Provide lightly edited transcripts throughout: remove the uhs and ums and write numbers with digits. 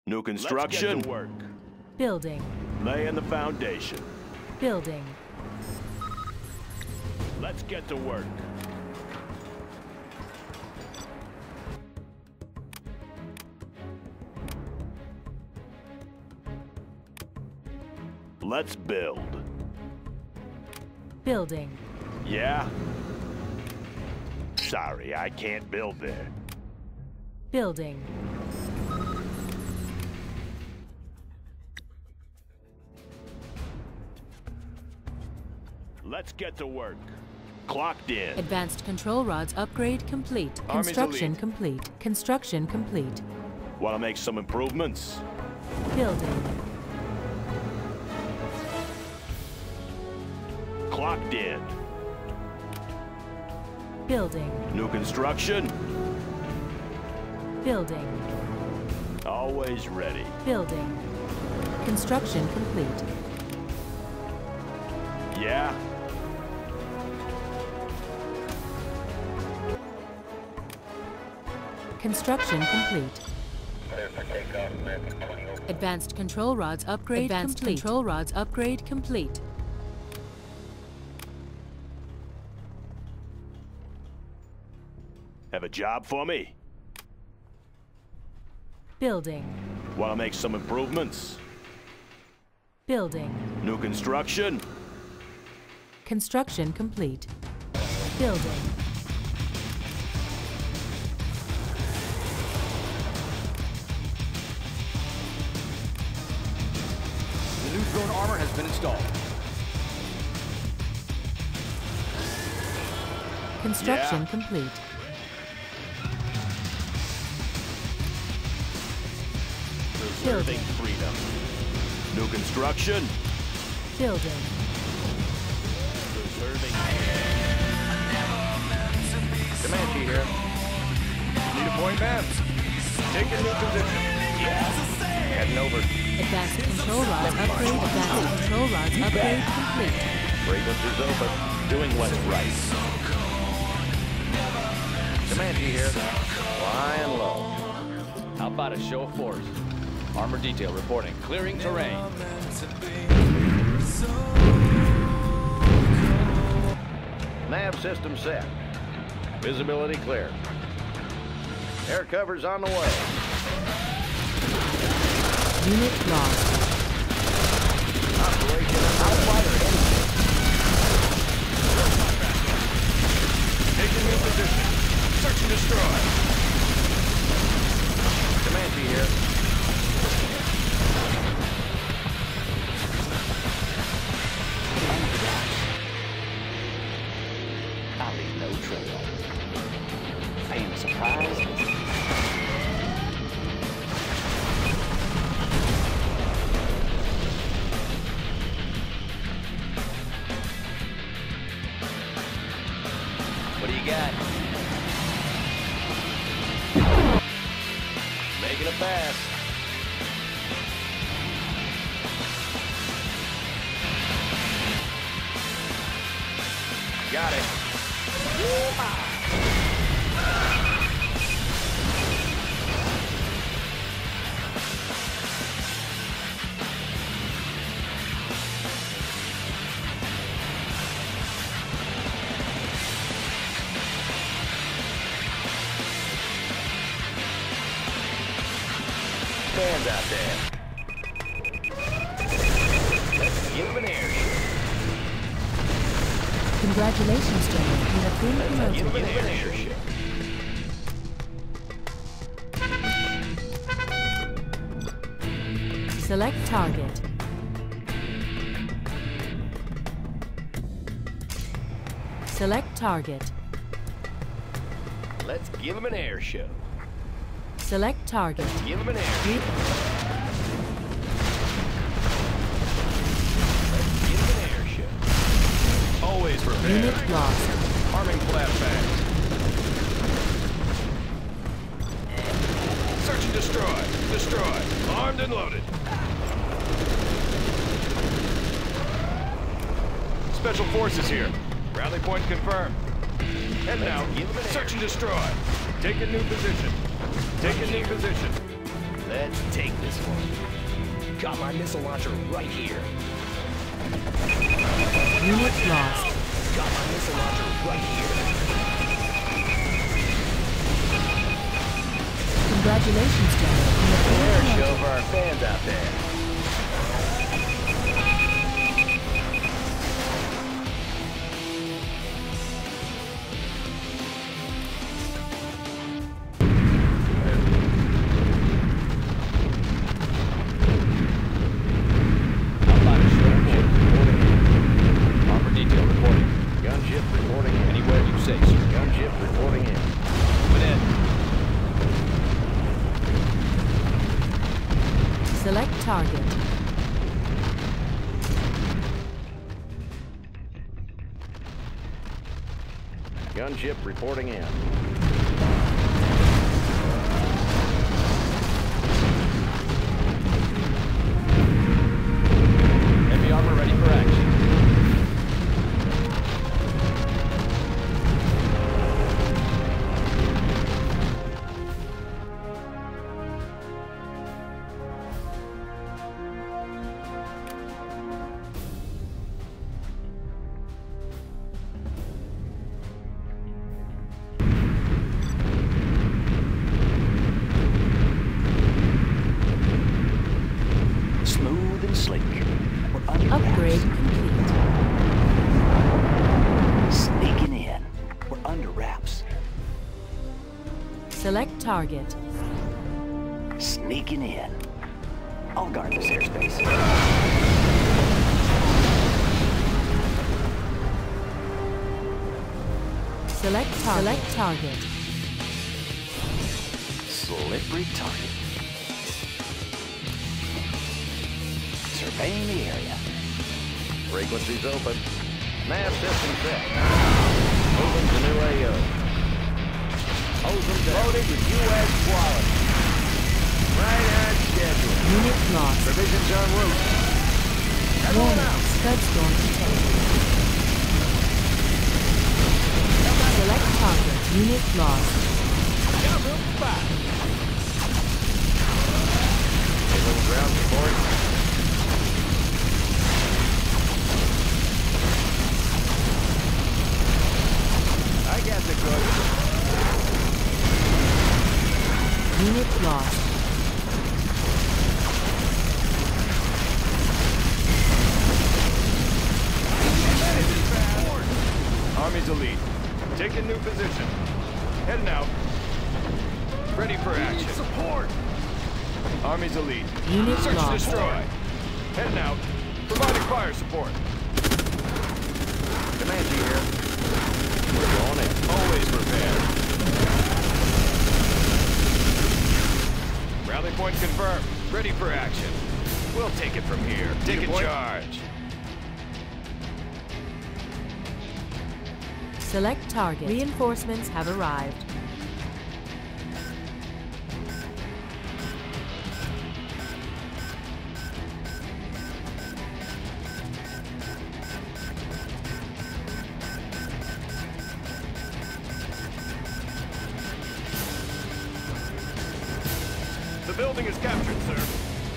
New construction. Let's get to work. Building. Laying the foundation. Building. Let's get to work. Let's build. Building. Yeah? Sorry, I can't build there. Building. Let's get to work. Clocked in. Advanced control rods upgrade complete. Army's Construction elite. complete. Construction complete. Want to make some improvements? Building. Clocked in. Building. New construction. Building. Always ready. Building. Construction complete. Yeah? Construction complete. Advanced control rods upgrade complete. Control rods upgrade complete. Have a job for me? Building. Want to make some improvements? Building. New construction. Construction complete. Building. The new drone armor has been installed. Construction Yeah. complete. Preserving freedom. New construction. Building. Preserving. Comanche here. Need a point, man. Take a new position. Heading over. Advanced control rods upgrade. Advanced control rods upgrade complete. Frequencies open. Doing what's right. Comanche here. Flying low. How about a show of force? Armor detail reporting. Clearing terrain. Nav system set. Visibility clear. Air cover's on the way. Unit lost. Operation Outrider engine. Taking new position. Search and destroy. Comanche here. I'll leave no trail. I am surprised. What do you got? Making a pass. Got it. Fans out there. Let's give him an air show. Congratulations, General. You have been Let's give him promoted. an air show. Select target. Select target. Let's give him an air show. Select target. Give him an air show. Re- Let's give him an air show. Always prepared. Unit lost. Arming flashbangs. Search and destroy. Destroy. Armed and loaded. Special forces here. Rally point confirmed. Head now. give 'em an Search and destroy. Take a new position. Take a new position. Let's take this one. Got my missile launcher right here. Unit lost. Got my missile launcher right here. Congratulations, General. Air show for our fans out there. Select target. Gunship reporting in. Heavy armor ready for action. Smooth and sleek. We're under Upgrade wraps. complete. Sneaking in. We're under wraps. Select target. Sneaking in. I'll guard this airspace. Select target. Select target. Slippery target. Surveying the area. Frequencies open. Nav system set. Moving to new AO. Hose them down. Loaded with U.S. quality. Right on schedule. Unit lost. Provisions en route. Everyone Warning. out. Scud storm detected. Select target. Unit lost. Gotta move fast. A little ground support. I got the good. Unit lost. Army's elite. Taking new position. Heading out. Ready for action. Support. Army's elite. Unit Search and lost. destroy. Heading out. Providing fire support. Comanche here. We're going in. Always prepared. Rally point confirmed. Ready for action. We'll take it from here. Taking charge. Select target. Reinforcements have arrived. The building is captured, sir.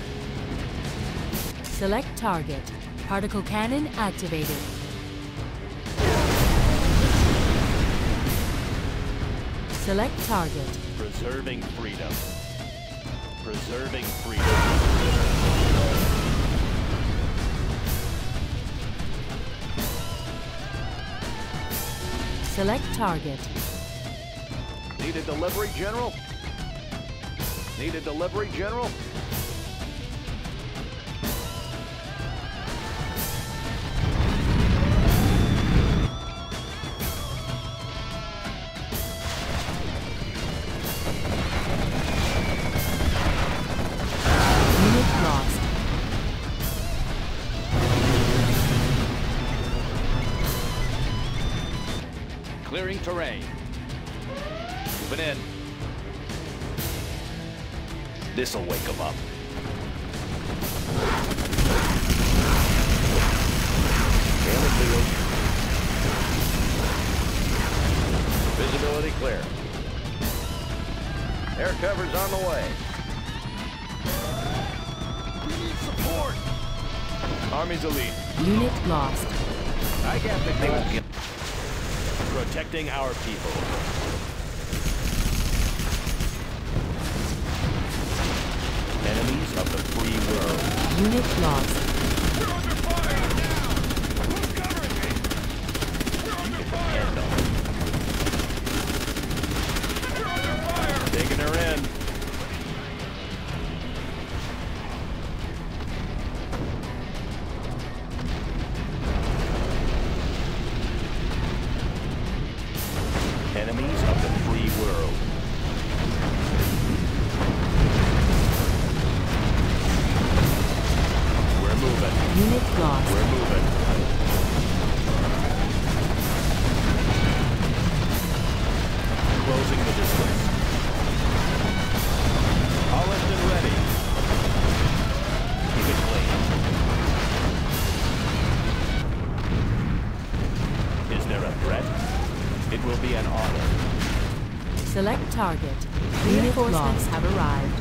Select target. Particle cannon activated. Select target. Preserving freedom. Preserving freedom. Select target. Need a delivery, General? Need a delivery, General? Unit lost. Clearing terrain. Moving in. This'll wake them up. Scan the field. Visibility clear. Air cover's on the way. We need support. Army's elite. Unit lost. I got the goal. Protecting our people. Enemies of the free world. Unit lost. We're under fire now. Who's covering me? We're under fire. We're under fire. Taking her in. Enemies of the free world. We're moving. Unit lost. We're moving. Closing the distance. Polished and ready. Keep it clean. Is there a threat? It will be an honor. Select target. Reinforcements have arrived.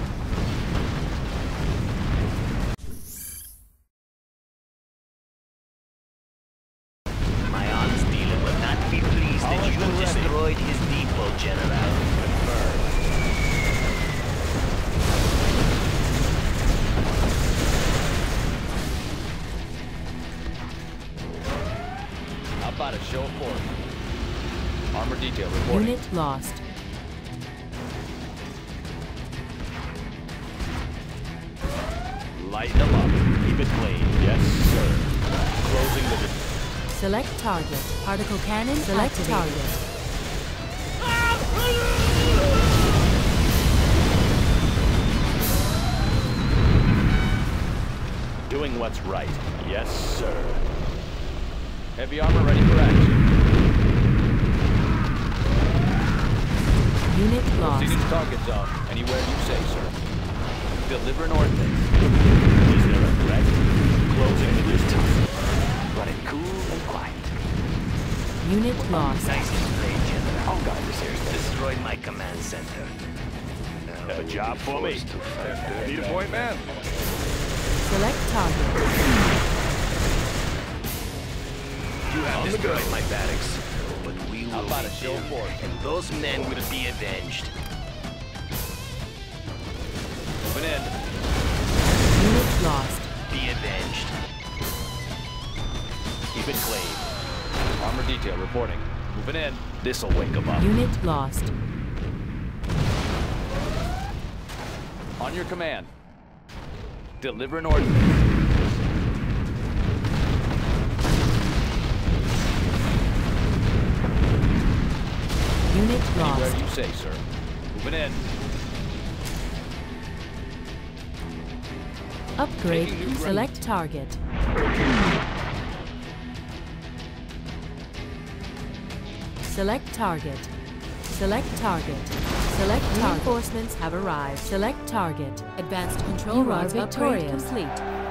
My honest dealer will not be pleased that you destroyed his depot, General. How about a show of force? Armor detail reporting. Unit lost. Lighten them up. Keep it clean. Yes, sir. Closing the distance. Select target. Particle cannon. Select target. Doing what's right. Yes, sir. Heavy armor ready for action. Unit Proceeding lost. to target zone. Anywhere you say, sir. Deliver an ordnance. Is there a threat? Closing the distance. Run it cool and quiet. Unit lost. Nicely played, General. All guys here destroyed my command center. Have a job for me. Need a point man. Select target. You have destroyed my barracks, but we How will about a be show of there, force? and those men will be avenged. Moving in. Unit lost. Be avenged. Keep it clean. Armor detail reporting. Moving in. This'll wake them up. Unit lost. On your command. Deliver an ordnance. Unit lost. Anywhere you say, sir. Moving in. Upgrade. Taking new Select target. Select target. Select target. Select target. Reinforcements have arrived. Select target. Advanced control rods upgrade complete.